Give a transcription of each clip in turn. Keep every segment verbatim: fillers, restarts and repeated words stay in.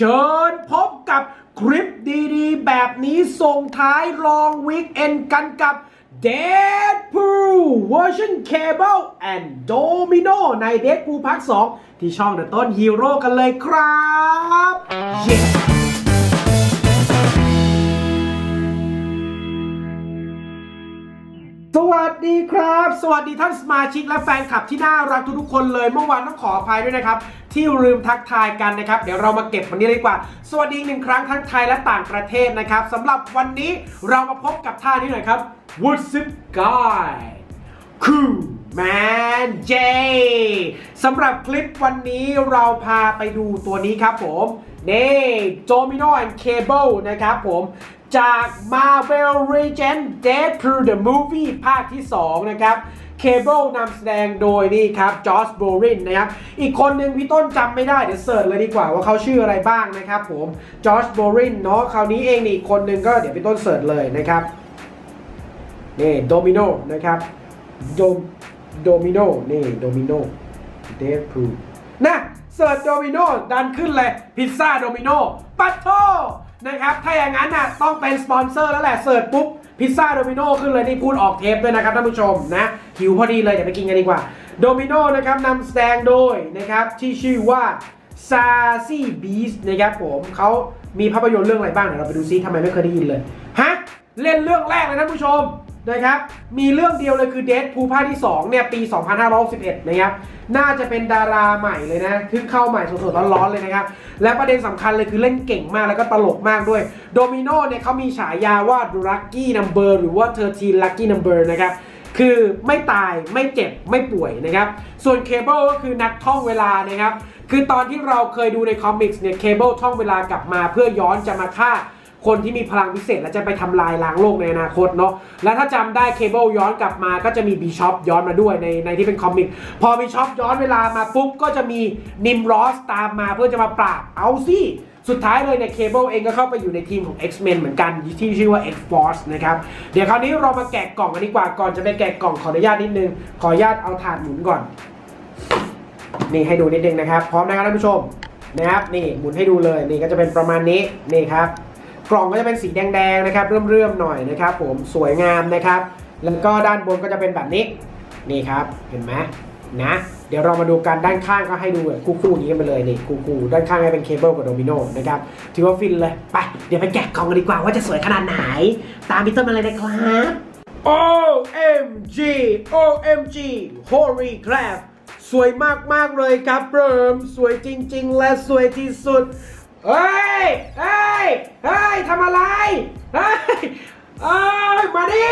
ชิญพบกับคลิปดีๆแบบนี้ส่งท้ายลองวีคเอนด์กันกับ Deadpool Version Cable and Domino ใน Deadpool ภาคสองที่ช่อง The ต้นฮีโร่กันเลยครับ yeah. สวัสดีครับสวัสดีท่านสมาชิกและแฟนคลับที่น่ารักทุกๆคนเลยเมื่อวานต้องขออภัยด้วยนะครับที่ลืมทักทายกันนะครับเดี๋ยวเรามาเก็บวันนี้เลยดีกว่าสวัสดีหนึ่งครั้งทั้งไทยและต่างประเทศนะครับสำหรับวันนี้เรามาพบกับท่านี้หน่อยครับ What's up guy Cool Man J สำหรับคลิปวันนี้เราพาไปดูตัวนี้ครับผมนี่ Domino and Cable นะครับผมจาก Marvel Legends Deadpool the Movie ภาคที่สองนะครับ Cable นำแสดงโดยนี่ครับจอร์จ โบรินนะครับอีกคนหนึ่งพี่ต้นจำไม่ได้เดี๋ยวเสิร์ชเลยดีกว่าว่าเขาชื่ออะไรบ้างนะครับผมจอร์จ โบรินเนาะคราวนี้เองนี่อีกคนหนึ่งก็เดี๋ยวพี่ต้นเสิร์ชเลยนะครับนี่โดมิโนนะครับโดโดมิโนนี่โดมิโนเดดพูลนะเสิร์ชโดมิโนดันขึ้นเลยพิซซ่าโดมิโนปัตโตนะครับถ้าอย่างนั้นน่ะต้องเป็นสปอนเซอร์แล้วแหละเสิร์ชปุ๊บพิซซ่าโดมิโนขึ้นเลยนี่พูดออกเทปด้วยนะครับท่านผู้ชมนะหิวพอดีเลยเดี๋ยวไปกินกันดีกว่าโดมิโนนะครับนำแสดงโดยนะครับที่ชื่อว่าซาซี่บีสนะครับผมเขามีภาพยนตร์เรื่องอะไรบ้างเดี๋ยวเราไปดูซิทำไมไม่เคยได้ยินเลยฮะเล่นเรื่องแรกเลยท่านผู้ชมนะครับมีเรื่องเดียวเลยคือ Deadpool ภาคที่สองเนี่ยปีสองพันห้าร้อยหกสิบเอ็ดนะครับน่าจะเป็นดาราใหม่เลยนะเพิ่งเข้าใหม่สดๆร้อนๆเลยนะครับและประเด็นสำคัญเลยคือเล่นเก่งมากแล้วก็ตลกมากด้วยโดมิโนเนี่ยเขามีฉายาว่า Lucky Number หรือว่า สิบสาม Lucky Number นะครับคือไม่ตายไม่เจ็บไม่ป่วยนะครับส่วน Cable ก็คือนักท่องเวลานะครับคือตอนที่เราเคยดูในคอมิกส์เนี่ย Cable ท่องเวลากลับมาเพื่อย้อนจะมาฆ่าคนที่มีพลังพิเศษและจะไปทำลายล้างโลกในอนาคตเนาะและถ้าจำได้เคเบิลย้อนกลับมาก็จะมีบีชอปย้อนมาด้วยในในที่เป็นคอมิกพอบีชอปย้อนเวลามาปุ๊บก็จะมีนิมรอสตามมาเพื่อจะมาปราบเอาสิสุดท้ายเลยเนี่ยเคเบิลเองก็เข้าไปอยู่ในทีมของ X-Men เหมือนกันที่ชื่อว่า X-Force นะครับเดี๋ยวคราวนี้เรามาแกะกล่องกันดีกว่าก่อนจะไปแกะกล่องขออนุญาตนิดนึงขออนุญาตเอาถาดหมุนก่อนนี่ให้ดูนิดนึงนะครับพร้อมนะครับท่านผู้ชมนะครับนี่หมุนให้ดูเลยนี่ก็จะเป็นประมาณนี้นี่ครับกล่องก็จะเป็นสีแดงๆนะครับเรื่อมๆหน่อยนะครับผมสวยงามนะครับแล้วก็ด้านบนก็จะเป็นแบบนี้นี่ครับเห็นไหมนะเดี๋ยวเรามาดูกันด้านข้างก็ให้ดูแบบคู่ๆนี้กันไปเลยนี่คู่ๆด้านข้างให้เป็นเคเบิลกับโดมิโนนะครับถือว่าฟินเลยไปเดี๋ยวไปแกะกล่องกันดีกว่าว่าจะสวยขนาดไหนตามพี่ต้นมาเลยนะครับ โอ เอ็ม จี โอ เอ็ม จี Holy crap สวยมากๆเลยครับเริ่มสวยจริงๆและสวยที่สุดเฮ้ยเฮ้ยเฮ้ยทำอะไรเฮ้ยเอ้ยมาดิ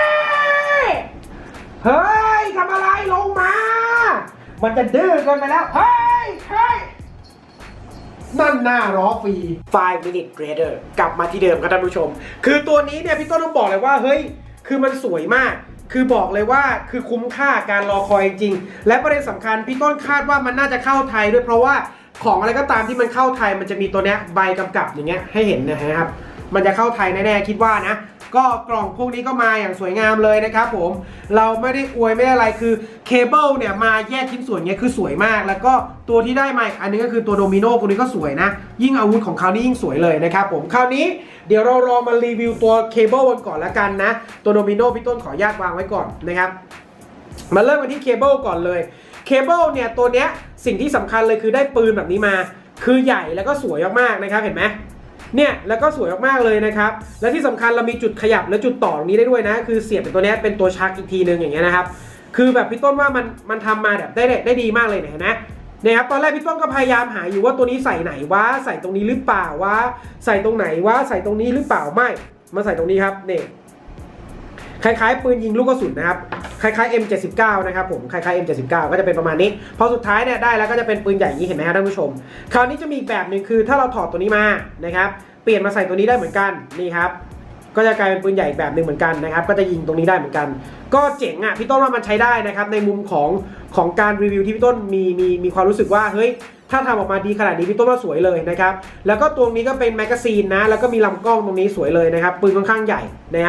เฮ้ยทำอะไรลงมามันจะดื้อเกินไปแล้วเฮ้ยเฮ้ยนั่นหน้ารอฟรีfive minute later กลับมาที่เดิมครับท่านผู้ชมคือตัวนี้เนี่ยพี่ต้นต้องบอกเลยว่าเฮ้ยคือมันสวยมากคือบอกเลยว่าคือคุ้มค่าการรอคอยจริงและประเด็นสำคัญพี่ต้นคาดว่ามันน่าจะเข้าไทยด้วยเพราะว่าของอะไรก็ตามที่มันเข้าไทยมันจะมีตัวเนี้ยใบกำกับอย่างเงี้ยให้เห็นนะครับมันจะเข้าไทยแน่ๆคิดว่านะก็กล่องพวกนี้ก็มาอย่างสวยงามเลยนะครับผมเราไม่ได้อวยไม่ได้อะไรคือเคเบิลเนี่ยมาแยกชิ้นส่วนเนี้ยคือสวยมากแล้วก็ตัวที่ได้มาอันนึงก็คือตัวโดมิโนตัวนี้ก็สวยนะยิ่งอาวุธของเขานี่ยิ่งสวยเลยนะครับผมคราวนี้เดี๋ยวเราลองมารีวิวตัวเคเบิลกันก่อนละกันนะตัวโดมิโนพี่ต้นขออนุญาตวางไว้ก่อนนะครับมาเริ่มกันที่เคเบิลก่อนเลยเคเบิลเนี่ยตัวเนี้ยสิ่งที่สำคัญเลยคือได้ปืนแบบนี้มาคือใหญ่แล้วก็สวยมากๆนะครับเห็นไหมเนี่ยแล้วก็สวยมากๆเลยนะครับและที่สำคัญเรามีจุดขยับและจุดต่อตรงนี้ได้ด้วยนะคือเสียบเป็นตัวนี้เป็นตัวชักอีกทีนึงอย่างเงี้ยนะครับคือแบบพี่ต้นว่ามันมันทำมาแบบได้ได้ดีมากเลยเห็นไหมนะครับตอนแรกพี่ต้นก็พยายามหาอยู่ว่าตัวนี้ใส่ไหนวะใส่ตรงนี้หรือเปล่าวะใส่ตรงไหนวะใส่ตรงนี้หรือเปล่าไม่มาใส่ตรงนี้ครับนี่คล้ายๆปืนยิงลูกกระสุนนะครับคล้ายๆ เอ็ม เจ็ดสิบเก้า นะครับผมคล้ายๆ เอ็ม เจ็ดสิบเก้า ก็จะเป็นประมาณนี้พอสุดท้ายเนี่ยได้แล้วก็จะเป็นปืนใหญ่นี้เห็นไหมครับท่านผู้ชมคราวนี้จะมีอีกแบบหนึ่งคือถ้าเราถอดตัวนี้มานะครับเปลี่ยนมาใส่ตัวนี้ได้เหมือนกันนี่ครับก็จะกลายเป็นปืนใหญ่อีกแบบหนึ่งเหมือนกันนะครับก็จะยิงตรงนี้ได้เหมือนกันก็เจ๋งอ่ะพี่ต้นว่ามันใช้ได้นะครับในมุมของของการรีวิวที่พี่ต้นมีมีมีความรู้สึกว่าเฮ้ยถ้าทำออกมาดีขนาดนี้พี่ต้นว่าสวยเลยนะครับแล้วก็ตัวนี้ก็เป็นแมกกาซีนนะแล้วก็มีลำกล้องตรงนี้สวยเลยนะครับปืนค่อนข้างใหญ่นะครับ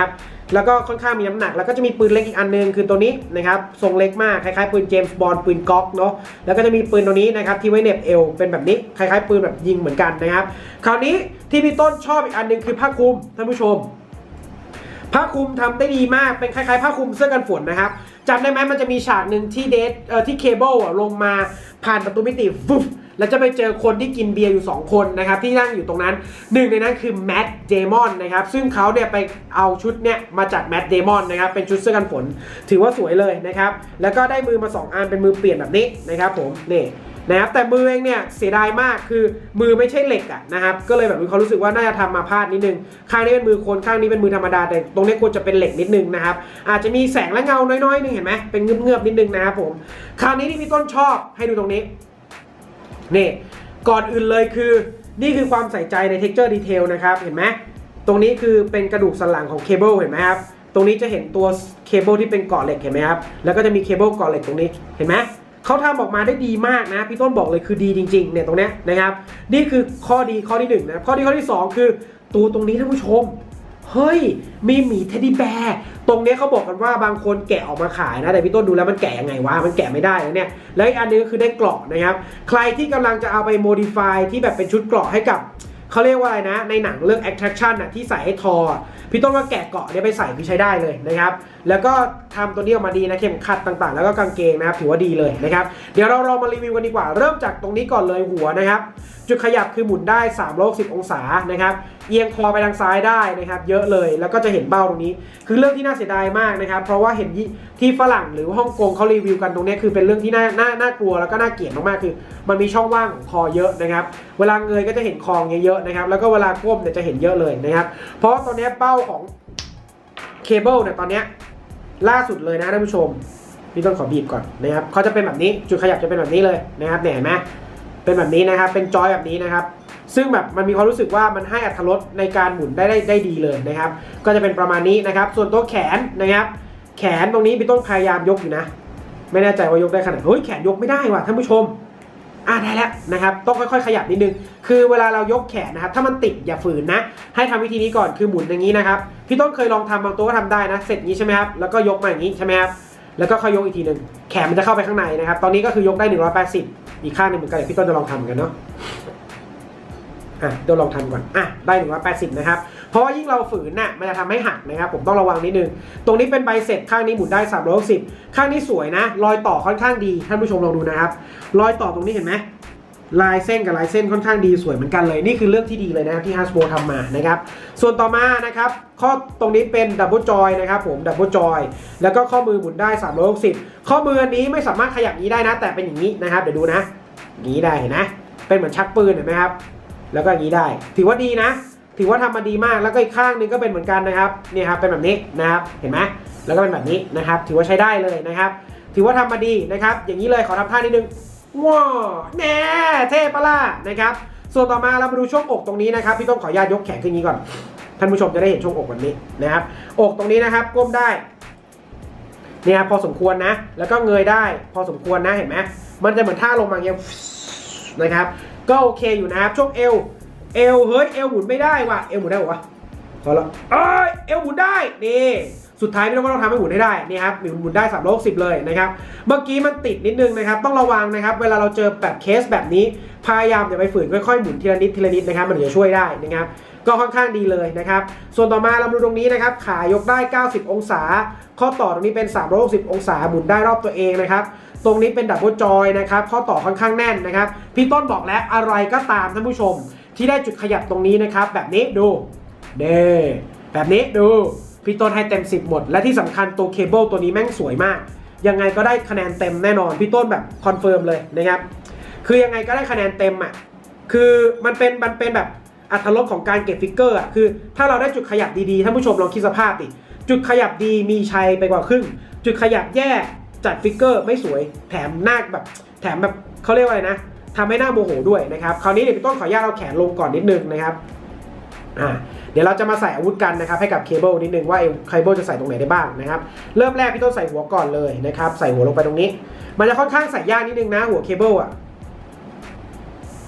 แล้วก็ค่อนข้างมีน้ำหนักแล้วก็จะมีปืนเล็กอีกอันนึงคือตัวนี้นะครับทรงเล็กมากคล้ายๆปืนเจมส์บอนด์ปืนก๊อกเนาะแล้วก็จะมีปืนตัวนี้นะครับที่ไว้เหน็บเอวเป็นแบบนี้คล้ายๆปืนแบบยิงเหมือนกันนะครับคราวนี้ที่พี่ต้นชอบอีกอันนึงคือผ้าคลุมท่านผู้ชมผ้าคลุมทำได้ดีมากเป็นคล้ายๆผ้าคลุมเสื้อกันฝนนะครับจำได้ไหมมันจะมีฉากหนึ่งที่เดทเอ่อที่เคเบิลอ่ะลงมาผ่านประตูมิติฟุ๊บแล้วจะไปเจอคนที่กินเบียร์อยู่สองคนนะครับที่นั่งอยู่ตรงนั้นหนึ่งในนั้นคือแมทเดมอนนะครับซึ่งเขาเนี่ยไปเอาชุดเนี่ยมาจากแมทเดมอนนะครับเป็นชุดเสื้อกันฝนถือว่าสวยเลยนะครับแล้วก็ได้มือมาสองอันเป็นมือเปลี่ยนแบบนี้นะครับผมนี่นะครับแต่มือเองเนี่ยเสียดายมากคือมือไม่ใช่เหล็กอ่ะนะครับก็เลยแบบมีความรู้สึกว่าน่าจะทำมาพลาดนิดนึงข้างนี้เป็นมือคนข้างนี้เป็นมือธรรมดาแต่ตรงนี้ควรจะเป็นเหล็กนิดนึงนะครับอาจจะมีแสงและเงาน้อยๆนึงเห็นไหมเป็นเงือบๆนิดนึงนะครับผมคราวนี้ที่พี่ต้นชอบให้ดูตรงนี้นี่ก่อนอื่นเลยคือนี่คือความใส่ใจใน texture detail นะครับเห็นไหมตรงนี้คือเป็นกระดูกสันหลังของเคเบิลเห็นไหมครับตรงนี้จะเห็นตัวเคเบิลที่เป็นเกาะเหล็กเห็นไหมครับแล้วก็จะมีเคเบิลเกาะเหล็กตรงนี้เห็นไหมเขาทำออกมาได้ดีมากนะพี่ต้นบอกเลยคือดีจริงๆเนี่ยตรงนี้นะครับนี่คือข้อดีข้อที่หนึ่งนะข้อดีข้อที่สองคือตัวตรงนี้ท่านผู้ชมเฮ้ยมีหมีเท็ดดี้แบร์ตรงนี้เขาบอกกันว่าบางคนแกะออกมาขายนะแต่พี่ต้นดูแล้วมันแกะยังไงวะมันแกะไม่ได้นะเนี่ยแล้วอีกอันนึงก็คือได้เกราะนะครับใครที่กำลังจะเอาไปโมดิฟายที่แบบเป็นชุดเกราะให้กับเขาเรียกว่าอะไรนะในหนังเรื่อง attraction น่ะที่ใส่ให้ทอพี่ต้นว่าแกะเกาะเนี่ยไปใส่พี่ใช้ได้เลยนะครับแล้วก็ทำตัวนี้ออกมาดีนะเข็มขัดต่างๆแล้วก็กางเกงนะครับถือว่าดีเลยนะครับเดี๋ยวเราเรามารีวิวกันดีกว่าเริ่มจากตรงนี้ก่อนเลยหัวนะครับจุดขยับคือหมุนได้สามร้อยหกสิบองศานะครับเอียงคอไปทางซ้ายได้นะครับเยอะเลยแล้วก็จะเห็นเบ้าตรงนี้คือเรื่องที่น่าเสียดายมากนะครับเพราะว่าเห็นที่ฝรั่งหรือฮ่องกงเขารีวิวกันตรงนี้คือเป็นเรื่องที่น่าน่าน่ากลัวแล้วก็น่าเกลียดมากๆคือมันมีช่องว่างของคอเยอะนะครับเวลาเงยก็จะเห็นคอเยอะๆนะครับแล้วก็เวลาก้มเนี่ยจะเห็นเยอะเลยนะครับเพราะตอนนี้เป้าของเคเบิลเนี่ยตอนนี้ล่าสุดเลยนะท่านผู้ชมพี่ต้องขอบีบก่อนนะครับเขาจะเป็นแบบนี้จุดขยับจะเป็นแบบนี้เลยนะครับเห็นไหมเป็นแบบนี้นะครับเป็นจอยแบบนี้นะครับซึ่งแบบมันมีความรู้สึกว่ามันให้อรรถรสในการหมุนได้ได้ได้ดีเลยนะครับก็จะเป็นประมาณนี้นะครับส่วนตัวแขนนะครับแขนตรงนี้พี่ต้องพยายามยกอยู่นะไม่แน่ใจว่ายกได้ขนาดเฮ้ยแขนยกไม่ได้ว่ะท่านผู้ชมอ่าได้แล้วนะครับต้องค่อยๆขยับนิดนึงคือเวลาเรายกแขนนะครับถ้ามันติดอย่าฝืนนะให้ทำวิธีนี้ก่อนคือหมุนอย่างนี้นะครับพี่ต้นเคยลองทำบางตัวก็ทำได้นะเสร็จนี้ใช่ไหมครับแล้วก็ยกมาอย่างนี้ใช่ไหมครับแล้วก็ค่อยยกอีกทีหนึ่งแขนมันจะเข้าไปข้างในนะครับตอนนี้ก็คือยกได้หนึ่งร้อยแปดสิบอีกข้างหนึ่งเหมือนกันเดี๋ยวพี่ต้นจะลองทำกันเนาะอ่ะเดี๋ยวลองทำก่อนอ่ะได้หนึ่งร้อยแปดสิบนะครับเพราะว่ายิ่งเราฝืนน่ะมันจะทำให้หักนะครับผมต้องระวังนิดนึงตรงนี้เป็นไบเซ็ปข้างนี้หมุนได้สามร้อยหกสิบข้างนี้สวยนะรอยต่อค่อนข้างดีท่านผู้ชมลองดูนะครับรอยต่อตรงนี้เห็นไหมลายเส้นกับลายเส้นค่อนข้างดีสวยเหมือนกันเลยนี่คือเรื่องที่ดีเลยนะครับที่ Hasbro ทำมานะครับส่วนต่อมานะครับข้อตรงนี้เป็นดับเบิลจอยนะครับผมดับเบิลจอยแล้วก็ข้อมือหมุนได้สามร้อยหกสิบข้อมืออันนี้ไม่สามารถขยับนี้ได้นะแต่เป็นอย่างนี้นะครับเดี๋ยวดูนะอย่างนี้ได้เห็นนะเป็นเหมือนชักปืนเห็นไหมครับแล้วก็อย่างนี้ได้ถือว่าดีนะถือว่าทำมาดีมากแล้วก็อีกข้างนึงก็เป็นเหมือนกันนะครับนี่ครับเป็นแบบนี้นะครับเห็นไหมแล้วก็เป็นแบบนี้นะครับถือว่าใช้ได้เลยนะครับถือว่าทำมาดีนะครับอย่างนี้เลยขอทำท่านิดนึงว้าวแน่เท่ปะล่ะนะครับส่วนต่อมาเรามาดูช่วงอกตรงนี้นะครับพี่ต้องขออนุญาตยกแขนขึ้นนี้ก่อนท่านผู้ชมจะได้เห็นช่วงอกแบบนี้นะครับอกตรงนี้นะครับก้มได้เนี่ยพอสมควรนะแล้วก็เงยได้พอสมควรนะเห็นไหมมันจะเหมือนท่าลงมาอย่างเงี้ยนะครับก็โอเคอยู่นะครับช่วงเอวเอวเฮ้ยเอวหมุนไม่ได้ว่ะเอวหมุนได้ป่ะพอแล้วเอ้ยเอวหมุนได้นี่สุดท้ายพี่ต้องต้องทำให้หมุนให้ได้นี่ครับหมุนได้สามร้อยหกสิบเลยนะครับเมื่อกี้มันติดนิดนึงนะครับต้องระวังนะครับเวลาเราเจอแบบเคสแบบนี้พยายามอย่าไปฝืนค่อยๆหมุนทีละนิดทีละนิดนะครับมันจะช่วยได้นะครับก็ค่อนข้างดีเลยนะครับส่วนต่อมาเราดูตรงนี้นะครับขายกได้เก้าสิบองศาข้อต่อตรงนี้เป็นสามร้อยหกสิบองศาหมุนได้รอบตัวเองนะครับตรงนี้เป็นดับเบิลจอยนะครับข้อต่อค่อนข้างแน่นนะครับพี่ต้นบอกแล้วอะไรก็ตามท่านผู้ชมที่ได้จุดขยับตรงนี้นะครับแบบนี้ดูเด้แบบนี้ดูพี่ต้นให้เต็มสิบหมดและที่สำคัญตัวเคเบิลตัวนี้แม่งสวยมากยังไงก็ได้คะแนนเต็มแน่นอนพี่ต้นแบบคอนเฟิร์มเลยนะครับคือยังไงก็ได้คะแนนเต็มอ่ะคือมันเป็นมันเป็นแบบอรรถรสของการเก็บฟิกเกอร์อ่ะคือถ้าเราได้จุดขยับดีๆท่านผู้ชมลองคิดสภาพดิจุดขยับดีมีชัยไปกว่าครึ่งจุดขยับแย่จัดฟิกเกอร์ไม่สวยแถมหน้าแบบแถมแบบเขาเรียกว่าอะไรนะทำให้หน้าโมโหด้วยนะครับคราวนี้เดี๋ยวพี่ต้นขออนุญาตเอาแขนลงก่อนนิดนึงนะครับอ่าเดี๋ยวเราจะมาใส่อาวุธกันนะครับให้กับเคเบิลนิดนึงว่าเคเบิลจะใส่ตรงไหนได้บ้างนะครับเริ่มแรกพี่ต้นใส่หัวก่อนเลยนะครับใส่หัวลงไปตรงนี้มันจะค่อนข้างใส่ยากนิดนึงนะหัวเคเบิลอ่ะ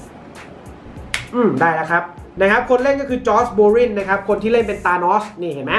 อืมได้แล้วครับนะครับคนเล่นก็คือจอร์จโบรินนะครับคนที่เล่นเป็นตานอสนี่เห็นไหม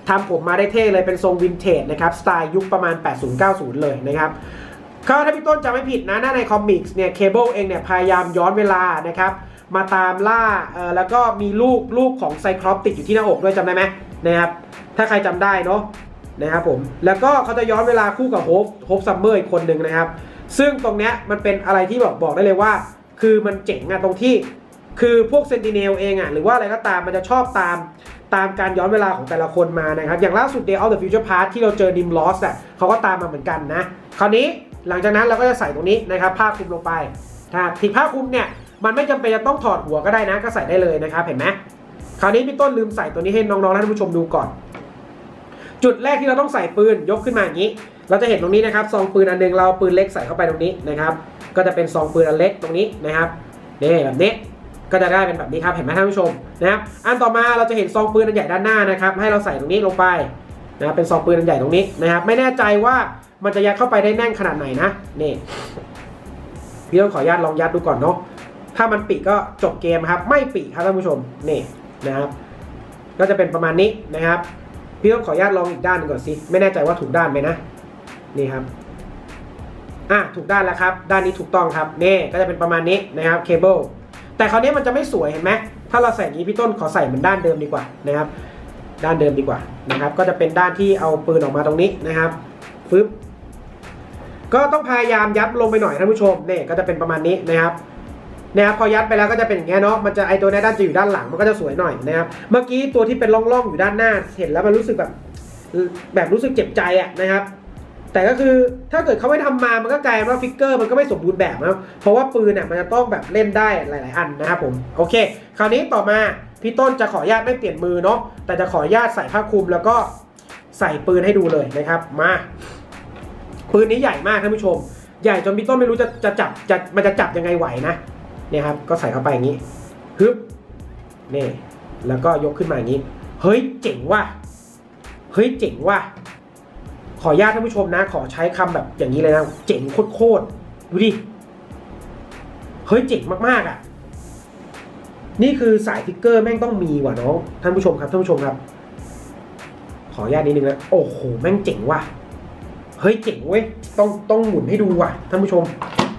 ทำผมมาได้เท่เลยเป็นทรงวินเทจนะครับสไตล์ยุคประมาณ แปดสิบ เก้าสิบ เลยนะครับก็ถ้าพี่ต้นจำไม่ผิดนะหน้าในคอมิกส์เนี่ยเคเบิลเองเนี่ยพยายามย้อนเวลานะครับมาตามล่าเอ่อแล้วก็มีลูกลูกของไซคลอปติดอยู่ที่หน้าอกด้วยจำได้ไหมนะครับถ้าใครจำได้เนาะนะครับผมแล้วก็เขาจะย้อนเวลาคู่กับโฮปโฮปซัมเมอร์อีกคนหนึ่งนะครับซึ่งตรงเนี้ยมันเป็นอะไรที่บอกบอกได้เลยว่าคือมันเจ๋งอะตรงที่คือพวกเซนติเนลเองอะหรือว่าอะไรก็ตามมันจะชอบตามตามการย้อนเวลาของแต่ละคนมานะครับอย่างล่าสุด Day of the Future Past ที่เราเจอดิมลอสอะเขาก็ตามมาเหมือนกันนะคราวนี้หลังจากนั้นเราก็จะใส่ตรงนี้นะครับผ้าคลุมลงไปถ้าที่ผ้าคลุมเนี่ยมันไม่จำเป็นจะต้องถอดหัวก็ได้นะก็ใส่ได้เลยนะครับเห็นไหมคราวนี้พี่ต้นลืมใส่ตัวนี้ให้น้องๆและท่านผู้ชมดูก่อนจุดแรกที่เราต้องใส่ปืนยกขึ้นมาอย่างนี้เราจะเห็นตรงนี้นะครับซองปืนอันนึงเราปืนเล็กใส่เข้าไปตรงนี้นะครับก็จะเป็นซองปืนอันเล็กตรงนี้นะครับนี่แบบนี้ก็จะได้เป็นแบบนี้ครับเห็นไหมท่านผู้ชมนะครับอันต่อมาเราจะเห็นซองปืนอันใหญ่ด้านหน้านะครับให้เราใส่ตรงนี้ลงไปนะเป็นซองปืนอันใหญ่ตรงนี้นะครับไม่แน่ใจว่ามันจะยัดเข้าไปได้แน่นขนาดไหนนะนี่พี่ต้องขออนุญาตลองยัดดูก่อนเนาะถ้ามันปิก็จบเกมครับไม่ปิครับท่านผู้ชมนี่นะครับก็จะเป็นประมาณนี้นะครับพี่ต้องขออนุญาตลองอีกด้านหนึ่งก่อนสิไม่แน่ใจว่าถูกด้านไหมนะนี่ครับอ่ะถูกด้านแล้วครับด้านนี้ถูกต้องครับนี่ก็จะเป็นประมาณนี้นะครับเคเบิลแต่คราวนี้มันจะไม่สวยเห็นไหมถ้าเราใส่อย่างนี้พี่ต้นขอใส่เหมือนด้านเดิมดีกว่านะครับด้านเดิมดีกว่านะครับก็จะเป็นด้านที่เอาปืนออกมาตรงนี้นะครับฟึบก็ต้องพยายามยัดลงไปหน่อยท่านผู้ชมนี่ก็จะเป็นประมาณนี้นะครับนะครับพอยัดไปแล้วก็จะเป็นอย่างเงี้ยเนาะมันจะไอตัวนี้ด้านจะอยู่ด้านหลังมันก็จะสวยหน่อยนะครับเมื่อกี้ตัวที่เป็นร่องๆอยู่ด้านหน้าเห็นแล้วมันรู้สึกแบบแบบรู้สึกเจ็บใจอ่ะนะครับแต่ก็คือถ้าเกิดเขาไม่ทำมามันก็กลายว่าฟิกเกอร์มันก็ไม่สมบูรณ์แบบนะเพราะว่าปืนเนี่ยมันจะต้องแบบเล่นได้หลายๆอันนะครับผมโอเคคราวนี้ต่อมาพี่ต้นจะขออนุญาตไม่เปลี่ยนมือเนาะแต่จะขออนุญาตใส่ผ้าคลุมแล้วก็ใส่ปืนให้ดูเลยนะครับมาปืนนี้ใหญ่มากท่านผู้ชมใหญ่จนพี่ต้นไม่รู้จะจะจับจะมันจะจับยังไงไหวนะเนี่ยครับก็ใส่เข้าไปอย่างนี้ฮึบนี่แล้วก็ยกขึ้นมาอย่างนี้เฮ้ยเจ๋งว่ะเฮ้ยเจ๋งว่ะขออนุญาตท่านผู้ชมนะขอใช้คำแบบอย่างนี้เลยนะเจ๋งโคตรๆดูดิเฮ้ยเจ๋งมากๆอ่ะนี่คือสายฟิกเกอร์แม่งต้องมีว่ะน้องท่านผู้ชมครับท่านผู้ชมครับขออนุญาตนิดนึงนะโอ้โหแม่งเจ๋งว่ะเฮ้ยเจ๋งเว้ยต้องต้องหมุนให้ดูว่ะท่านผู้ชม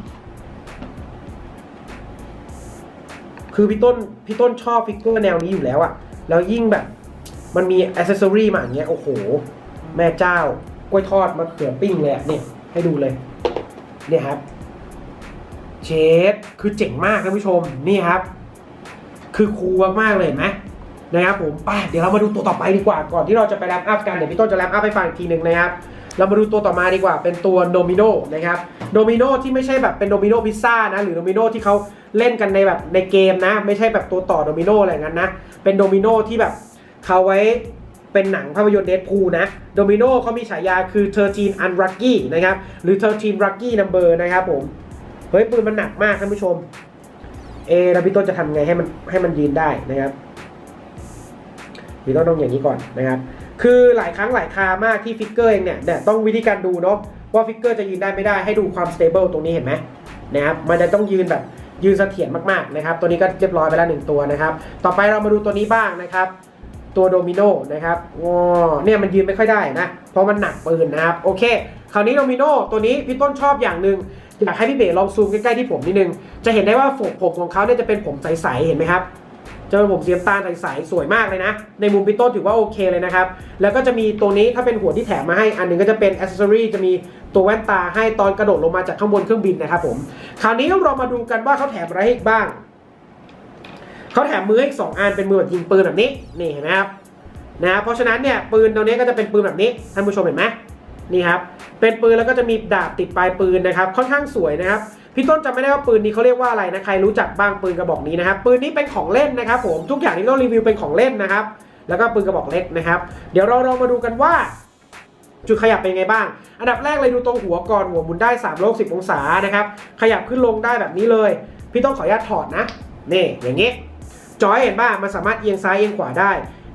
คือพี่ต้นพี่ต้นชอบฟิกเกอร์แนวนี้อยู่แล้วอะแล้วยิ่งแบบมันมีอ c เซสซอรี่มาอย่างเงี้ยโอ้โหแม่เจ้ากล้วยทอดมะเขือปิ้งเลยอะเนี่ยให้ดูเลยเนี่ยครับเชฟคือเจ๋งมากท่านผู้ชมนี่ครับคือคูลมากๆเลยเห็นไหมนะครับผมไปเดี๋ยวเรามาดูตัวต่อไปดีกว่าก่อนที่เราจะไปแรปอัพกันเดี๋ยวพี่ต้นจะแรปอัพให้ฟังอีกทีหนึ่งนะครับเรามาดูตัวต่อมาดีกว่าเป็นตัวโดมิโนนะครับโดมิโนที่ไม่ใช่แบบเป็นโดมิโนพิซซ่านะหรือโดมิโนที่เขาเล่นกันในแบบในเกมนะไม่ใช่แบบตัวต่อโดมิโนอะไรงั้นนะเป็นโดมิโนที่แบบเขาไว้เป็นหนังภาพยนตร์เดดพูลนะโดมิโนเขามีฉายาคือสิบสาม Unlucky นะครับหรือสิบสาม Lucky Number นะครับผมเฮ้ยปืนมันหนักมากท่านผู้ชมเอแล้วพี่ต้นจะทำไงให้มันให้มันยืนได้นะครับพี่ต้นต้องอย่างนี้ก่อนนะครับคือหลายครั้งหลายครามากที่ฟิกเกอร์เองเนี่ยเนี่ยต้องวิธีการดูเนาะว่าฟิกเกอร์จะยืนได้ไม่ได้ให้ดูความสเตเบิลตรงนี้เห็นไหมนะครับมันจะต้องยืนแบบยืนเสถียรมากๆนะครับตัวนี้ก็เรียบร้อยไปแล้วหนึ่งตัวนะครับต่อไปเรามาดูตัวนี้บ้างนะครับตัวโดมิโนนะครับว้าเนี่ยมันยืนไม่ค่อยได้นะเพราะมันหนักปืนนะครับโอเคคราวนี้โดมิโนตัวนี้พี่ต้นชอบอย่างหนึ่งอยากให้พี่เบ๋ลองซูมใกล้ๆที่ผมนิดนึงจะเห็นได้ว่าผมผมของเขาเนี่ยจะเป็นผมใสๆเห็นไหมครับจะเป็นผมสีน้ำตาลใสๆสวยมากเลยนะในมุมพี่ต้นถือว่าโอเคเลยนะครับแล้วก็จะมีตัวนี้ถ้าเป็นหัวที่แถมมาให้อันหนึ่งก็จะเป็นแอคเซสซอรี่จะมีตัวแว่นตาให้ตอนกระโดดลงมาจากข้างบนเครื่องบินนะครับผมคราวนี้เรามาดูกันว่าเขาแถมอะไรให้บ้างเขาแถมมือให้สองอันเป็นมือแบบยิงปืนแบบนี้นี่เห็นไหมครับนะเพราะฉะนั้นเนี่ยปืนตัวนี้ก็จะเป็นปืนแบบนี้ท่านผู้ชมเห็นไหมนี่ครับเป็นปืนแล้วก็จะมีดาบติดปลายปืนนะครับค่อนข้างสวยนะครับพี่ต้นจำไม่ได้ว่าปืนนี้เขาเรียกว่าอะไรนะใครรู้จักบ้างปืนกระบอกนี้นะครับปืนนี้เป็นของเล่นนะครับผมทุกอย่างที่เรารีวิวเป็นของเล่นนะครับแล้วก็ปืนกระบอกเล็กนะครับเดี๋ยวเราลองมาดูกันว่าจุดขยับเป็นไงบ้างอันดับแรกเลยดูตรงหัวก่อนหัวหมุนได้สามร้อยหกสิบองศานะครับขยับขึ้นลงได้แบบนี้เลยพี่ต้องขออนุญาตถอดนะนี่อย่างนี้จอยเห็นบ้างมันสามารถเอียงซ้ายเอียงขวาได้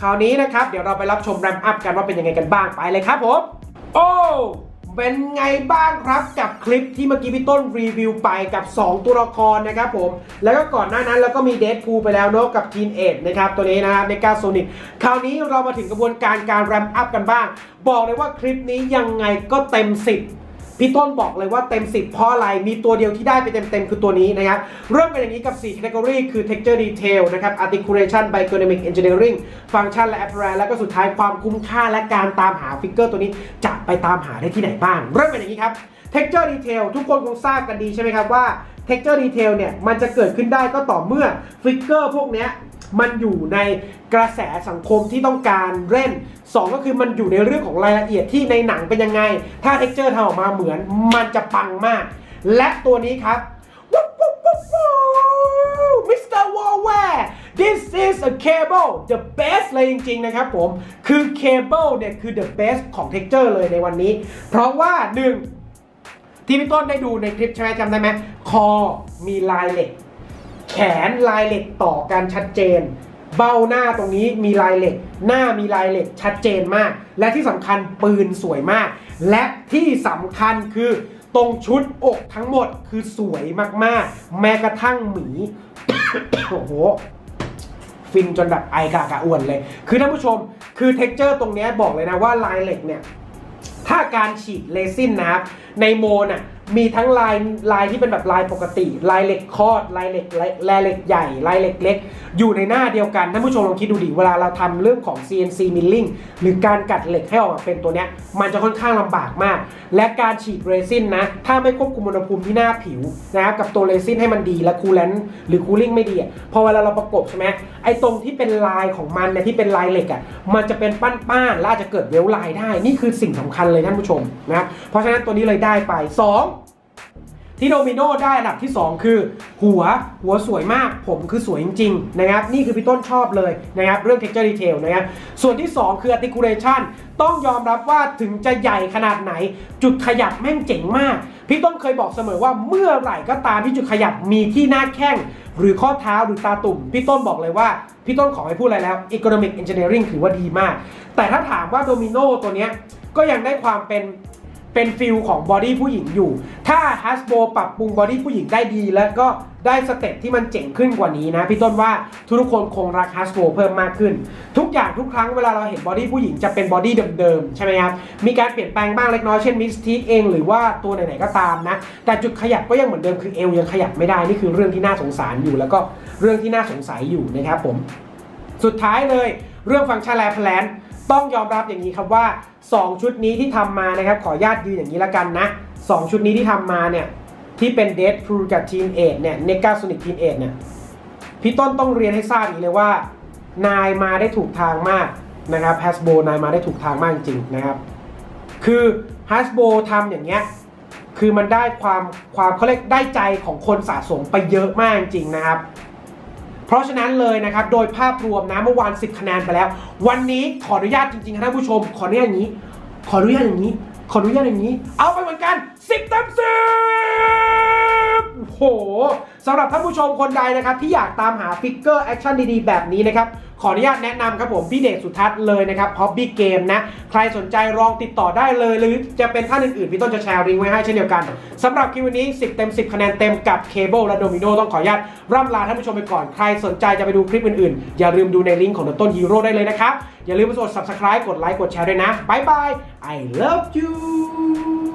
คราวนี้นะครับเดี๋ยวเราไปรับชมแรมอัพกันว่าเป็นยังไงกันบ้างไปเลยครับผมโอ้เป็นไงบ้างครับกับคลิปที่เมื่อกี้พี่ต้นรีวิวไปกับสองตัวละครนะครับผมแล้วก็ก่อนหน้านั้นเราก็มีเดดพูลไปแล้วเนาะกับทีนเอ็ดนะครับตัวนี้นะครับเมกาโซนิกคราวนี้เรามาถึงกระบวนการการแรมอัพกันบ้างบอกเลยว่าคลิปนี้ยังไงก็เต็มสิบพี่ต้นบอกเลยว่าเต็มสิบเพราะอะไรมีตัวเดียวที่ได้ไปเต็มๆคือตัวนี้นะครับเริ่มกันอย่างนี้กับสี่ category คือ texture detail นะครับ articulation biodynamic engineering function และ apparel แล้วก็สุดท้ายความคุ้มค่าและการตามหาฟิกเกอร์ตัวนี้จะไปตามหาได้ที่ไหนบ้างเริ่มกันอย่างนี้ครับ texture detail ทุกคนคงทราบกันดีใช่ไหมครับว่า texture detail เนี่ยมันจะเกิดขึ้นได้ก็ต่อเมื่อฟิกเกอร์พวกนี้มันอยู่ในกระแสสังคมที่ต้องการเล่นสองก็คือมันอยู่ในเรื่องของรายละเอียดที่ในหนังเป็นยังไงถ้า texture ทำออกมาเหมือนมันจะปังมากและตัวนี้ครับมิสเตอร์ Wallware this is a cable the best เลยจริงๆนะครับผมคือ cable เนี่ยคือ the best ของ texture เลยในวันนี้เพราะว่าหนึ่งที่พี่ต้นได้ดูในคลิปใช่ไหมจำได้ไหมคอมีลายเหล็กแขนลายเหล็กต่อกันชัดเจนเบ้าหน้าตรงนี้มีลายเหล็กหน้ามีลายเหล็กชัดเจนมากและที่สำคัญปืนสวยมากและที่สำคัญคือตรงชุดอกทั้งหมดคือสวยมากๆแม้กระทั่งหมี โอ้โหฟินจนแบบไอกากะอ้วนเลยคือท่านผู้ชมคือเท็กเจอร์ตรงนี้บอกเลยนะว่าลายเหล็กเนี่ยถ้าการฉีดเรซินนะครับในโมน่ะมีทั้งลายลายที่เป็นแบบลายปกติลายเหล็กคอดลายเหล็กลายเหล็กใหญ่ลายเหล็กเล็กอยู่ในหน้าเดียวกันท่านผู้ชมลองคิดดูดิเวลาเราทำเรื่องของ ซี เอ็น ซี milling หรือการกัดเหล็กให้ออกมาเป็นตัวเนี้ยมันจะค่อนข้างลำบากมากและการฉีดเรซินนะถ้าไม่ควบคุมอุณหภูมิที่หน้าผิวนะครับกับตัวเรซินให้มันดีและคูลแลนซ์หรือคูลิ่งไม่ดีพอเวลาเราประกบใช่ไหมไอ้ตรงที่เป็นลายของมันเนี่ยที่เป็นลายเหล็กอ่ะมันจะเป็นป้านๆและอาจจะเกิดเวลลายได้นี่คือสิ่งสำคัญเลยท่านผู้ชมนะเพราะฉะนั้นตัวนี้เลยได้ไปสองที่โดมิโนได้อันดับที่สองคือหัวหัวสวยมากผมคือสวยจริงๆนะครับนี่คือพี่ต้นชอบเลยนะครับเรื่อง texture detail นะครับส่วนที่สองคือ articulation ต้องยอมรับว่าถึงจะใหญ่ขนาดไหนจุดขยับแม่งเจ๋งมากพี่ต้นเคยบอกเสมอว่าเมื่อไหร่ก็ตามที่จุดขยับมีที่หน้าแข้งหรือข้อเท้าหรือตาตุ่มพี่ต้นบอกเลยว่าพี่ต้นขอให้พูดอะไรแล้ว economic engineering ถือว่าดีมากแต่ถ้าถามว่าโดมิโนตัวนี้ก็ยังได้ความเป็นเป็นฟิลของบอดี้ผู้หญิงอยู่ถ้า Hasbro ปรับปรุงบอดี้ผู้หญิงได้ดีแล้วก็ได้สเต็ปที่มันเจ๋งขึ้นกว่านี้นะพี่ต้นว่าทุกคนคงรัก Hasbro เพิ่มมากขึ้นทุกอย่างทุกครั้งเวลาเราเห็นบอดี้ผู้หญิงจะเป็นบอดี้เดิมๆใช่ไหมครับมีการเปลี่ยนแปลงบ้างเล็กน้อยเช่นมิสทีเองหรือว่าตัวไหนๆก็ตามนะแต่จุดขยับก็ยังเหมือนเดิมคือเอวยังขยับไม่ได้นี่คือเรื่องที่น่าสงสารอยู่แล้วก็เรื่องที่น่าสงสัยอยู่นะครับผมสุดท้ายเลยเรื่องฟังก์ชันแลแพลนต้องยอมรับอย่างนี้ครับว่าสองชุดนี้ที่ทำมานะครับขออนุญาตยืนอย่างนี้แล้วกันนะสองชุดนี้ที่ทำมาเนี่ยที่เป็น Deadpool กับ Teen Age เนี่ย Negasonic Teen Age เนี่ยพี่ต้นต้องเรียนให้ทราบอีกเลยว่านายมาได้ถูกทางมากนะครับ Hasbro นายมาได้ถูกทางมากจริงๆนะครับคือ Hasbro ทำอย่างเงี้ยคือมันได้ความความเขาเรียกได้ใจของคนสะสมไปเยอะมากจริงๆนะครับเพราะฉะนั้นเลยนะครับโดยภาพรวมนะเมื่อวานสิบคะแนนไปแล้ววันนี้ขออนุญาตจริงๆท่านผู้ชมขออนุญาตอย่างนี้ขออนุญาตอย่างนี้ขออนุญาตอย่างนี้เอาไปเหมือนกันสิบเต็มสิบโอ้โหสำหรับท่านผู้ชมคนใดนะครับที่อยากตามหาฟิกเกอร์แอคชั่นดีๆแบบนี้นะครับขออนุญาตแนะนำครับผมพี่เดชสุทัศน์เลยนะครับ Hobby Game นะใครสนใจลองติดต่อได้เลยหรือจะเป็นท่านอื่นๆพี่ต้นจะแชร์ลิงก์ไว้ให้เช่นเดียวกันสำหรับคลิปวันนี้สิบเต็มสิบคะแนนเต็มกับเคเบิลและโดมิโนต้องขออนุญาตร่ำลาท่านผู้ชมไปก่อนใครสนใจจะไปดูคลิปอื่นๆอย่าลืมดูในลิงก์ของต้นฮีโร่ได้เลยนะครับอย่าลืมกด Subscribe กดไลค์กดแชร์ด้วยนะบ๊ายบาย I love you